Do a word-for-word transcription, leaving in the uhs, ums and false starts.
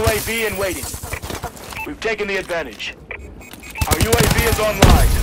A V in waiting. We've taken the advantage. Our U A V is online.